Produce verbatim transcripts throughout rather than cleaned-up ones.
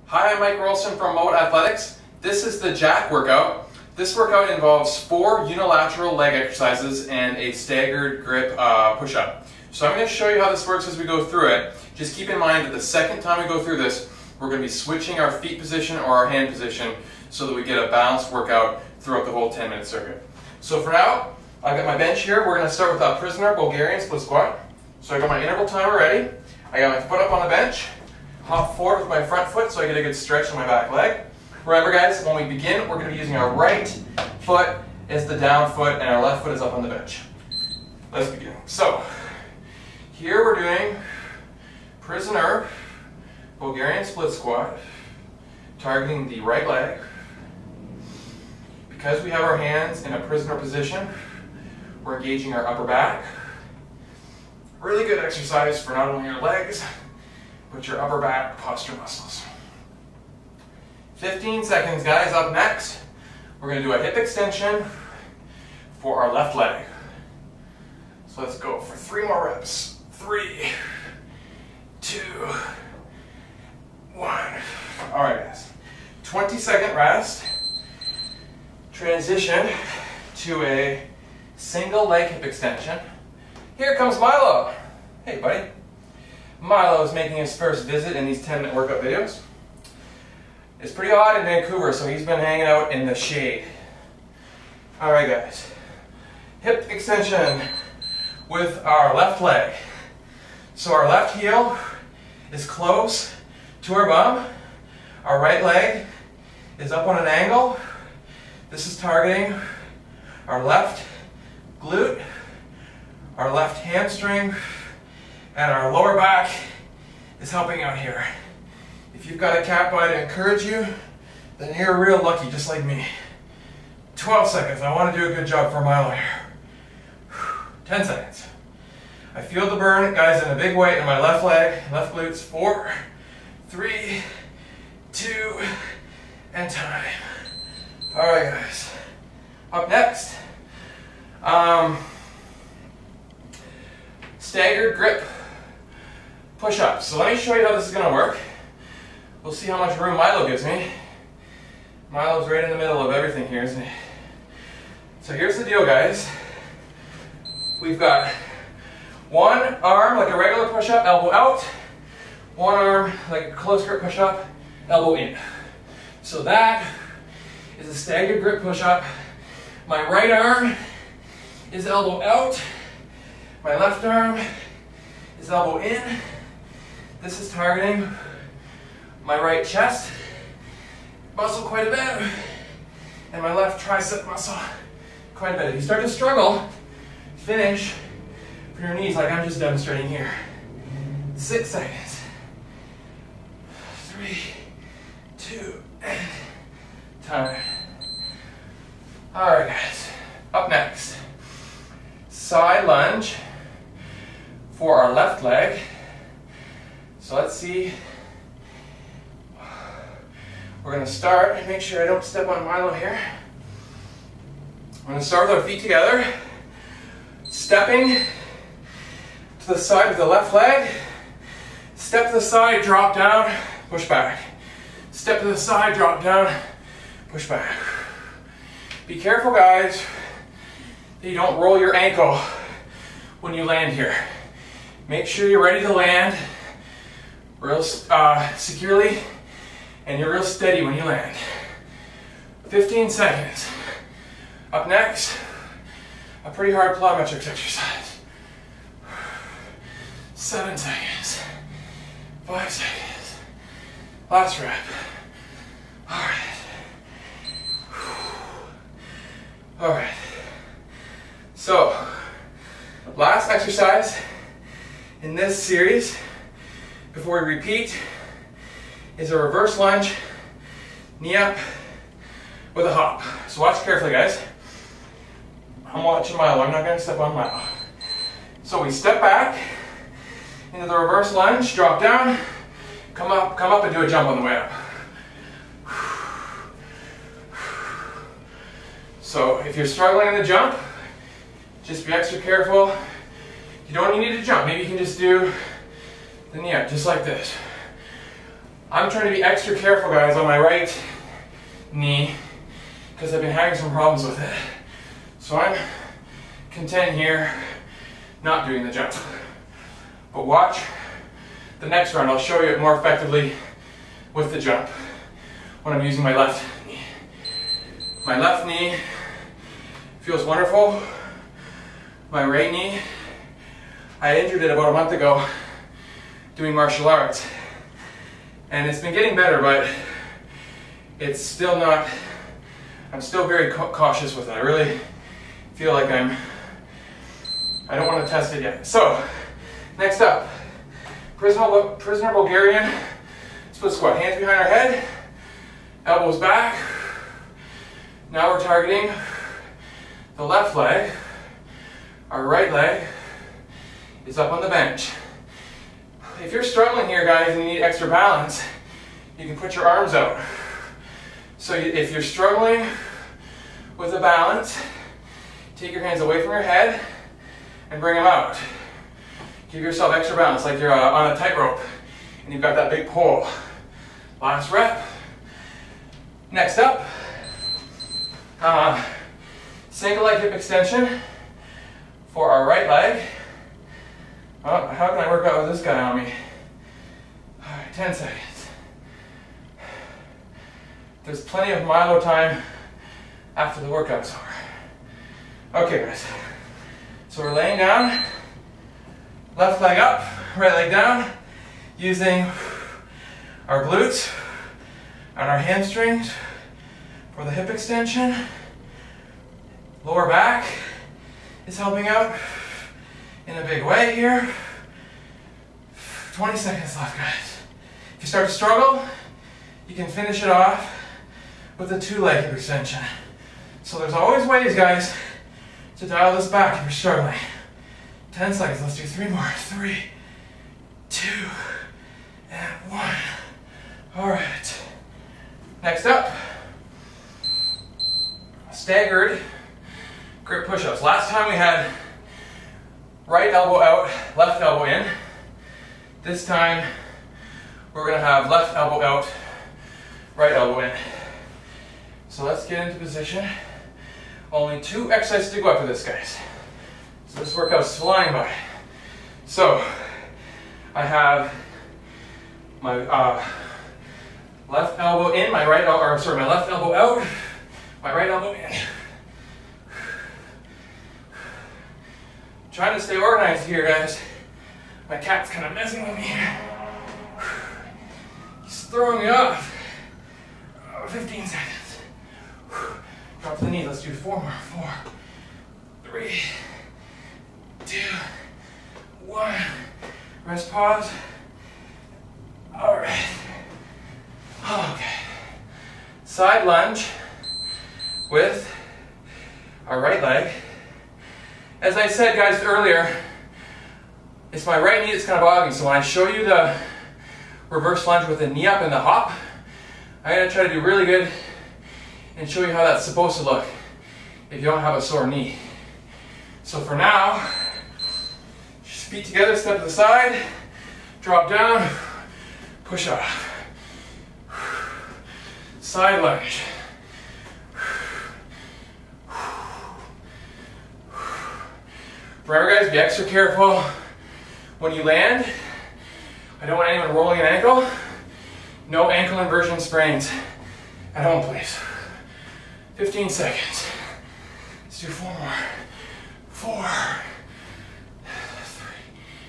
Hi, I'm Mike Rolston from Moat Athletics. This is the jack workout. This workout involves four unilateral leg exercises and a staggered grip uh, push-up. So I'm going to show you how this works as we go through it. Just keep in mind that the second time we go through this, we're going to be switching our feet position or our hand position so that we get a balanced workout throughout the whole ten minute circuit. So for now, I've got my bench here. We're going to start with a prisoner Bulgarian split squat. So I got my interval timer ready. I got my foot up on the bench. Hop forward with my front foot so I get a good stretch on my back leg. Remember guys, when we begin, we're going to be using our right foot as the down foot and our left foot is up on the bench. Let's begin. So, here we're doing prisoner Bulgarian split squat, targeting the right leg. Because we have our hands in a prisoner position, we're engaging our upper back. Really good exercise for not only your legs, but your upper back posture muscles. fifteen seconds, guys. Up next, we're going to do a hip extension for our left leg. So let's go for three more reps. Three, two, one. All right, guys. twenty second rest. Transition to a single leg hip extension. Here comes Milo. Hey, buddy. Milo is making his first visit in these ten minute workout videos. It's pretty hot in Vancouver, so he's been hanging out in the shade. Alright guys, hip extension with our left leg. So our left heel is close to our bum. Our right leg is up on an angle. This is targeting our left glute, our left hamstring, and our lower back is helping out here. If you've got a cat bite to encourage you, then you're real lucky, just like me. twelve seconds. I want to do a good job for Milo here. ten seconds. I feel the burn, guys, in a big way in my left leg, left glutes. Four, three, two, and time. All right, guys. Up next, um, staggered grip push-ups. So let me show you how this is going to work. We'll see how much room Milo gives me. Milo's right in the middle of everything here, isn't he? So here's the deal, guys. We've got one arm like a regular push-up, elbow out. One arm like a close grip push-up, elbow in. So that is a staggered grip push-up. My right arm is elbow out. My left arm is elbow in. This is targeting my right chest muscle quite a bit, and my left tricep muscle quite a bit. If you start to struggle, finish from your knees like I'm just demonstrating here. Six seconds. Three, two, and time. All right, guys. Up next, side lunge for our left leg. So let's see. We're going to start, make sure I don't step on Milo here. We're going to start with our feet together, stepping to the side of the left leg, step to the side, drop down, push back. Step to the side, drop down, push back. Be careful, guys, that you don't roll your ankle when you land here. Make sure you're ready to land real uh, securely, and you're real steady when you land. fifteen seconds. Up next, a pretty hard plyometrics exercise. Seven seconds. Five seconds. Last rep. All right. All right. So, last exercise in this series before we repeat is a reverse lunge, knee up with a hop. So watch carefully, guys. I'm watching Milo. I'm not going to step on Milo. So we step back into the reverse lunge, drop down, come up, come up, and do a jump on the way up. So if you're struggling in the jump, just be extra careful. You don't need to jump. Maybe you can just do the knee up, just like this. I'm trying to be extra careful, guys, on my right knee because I've been having some problems with it. So I'm content here not doing the jump. But watch the next round. I'll show you it more effectively with the jump when I'm using my left knee. My left knee feels wonderful. My right knee, I injured it about a month ago doing martial arts. And it's been getting better, but it's still not, I'm still very cautious with it. I really feel like I'm, I don't want to test it yet. So, next up, prisoner, prisoner Bulgarian split squat. Hands behind our head, elbows back. Now we're targeting the left leg. Our right leg is up on the bench. If you're struggling here, guys, and you need extra balance, you can put your arms out. So if you're struggling with the balance, take your hands away from your head and bring them out. Give yourself extra balance, like you're uh, on a tightrope and you've got that big pole. Last rep. Next up, uh, single leg hip extension for our right leg. Oh, how can I work out with this guy on me? All right, ten seconds. There's plenty of Milo time after the workout's over. Okay, guys. So we're laying down, left leg up, right leg down, using our glutes and our hamstrings for the hip extension. Lower back is helping out in a big way here. twenty seconds left, guys. If you start to struggle, you can finish it off with a two leg hip extension. So there's always ways, guys, to dial this back if you're struggling. ten seconds, let's do three more. Three, two, and one. All right. Next up, staggered grip push-ups. Last time we had right elbow out, left elbow in. This time, we're gonna have left elbow out, right elbow in. So let's get into position. Only two exercises to go after this, guys. So this workout's flying by. So, I have my uh, left elbow in, my right elbow, or sorry, my left elbow out, my right elbow in. Trying to stay organized here, guys. My cat's kind of messing with me here. He's throwing me off. Oh, fifteen seconds. Drop to the knee. Let's do four more. Four, three, two, one. Rest, pause. All right. Okay. Side lunge with our right leg. As I said, guys, earlier, it's my right knee that's kind of bothering. So when I show you the reverse lunge with the knee up and the hop, I'm going to try to do really good and show you how that's supposed to look if you don't have a sore knee. So for now, just feet together, step to the side, drop down, push off. Side lunge. Remember, guys, be extra careful when you land. I don't want anyone rolling an ankle. No ankle inversion sprains at home, please. fifteen seconds. Let's do four more. Four, three,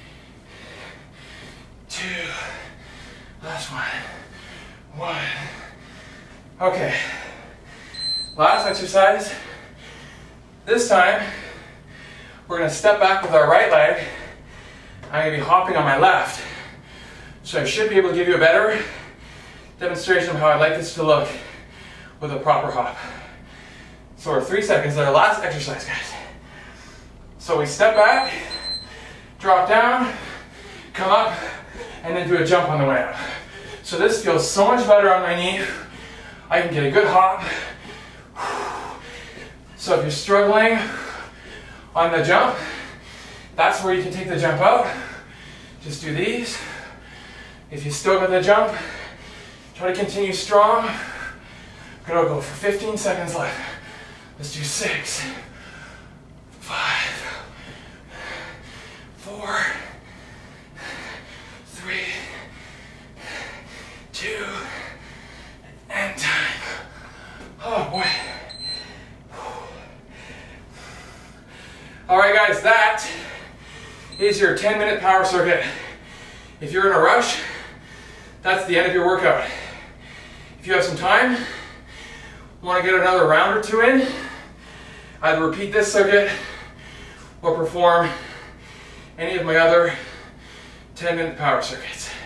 two, last one, one. Okay, last exercise. This time, we're gonna step back with our right leg. I'm gonna be hopping on my left. So I should be able to give you a better demonstration of how I'd like this to look with a proper hop. So we're three seconds, our last exercise, guys. So we step back, drop down, come up, and then do a jump on the way up. So this feels so much better on my knee. I can get a good hop. So if you're struggling on the jump, that's where you can take the jump out. Just do these. If you still got the jump, Try to continue strong. Gonna go for fifteen seconds left. Let's do six, five, four, three, two, and time. Oh boy. All right guys, that is your ten minute power circuit. If you're in a rush, that's the end of your workout. If you have some time, want to get another round or two in, either repeat this circuit or perform any of my other ten minute power circuits.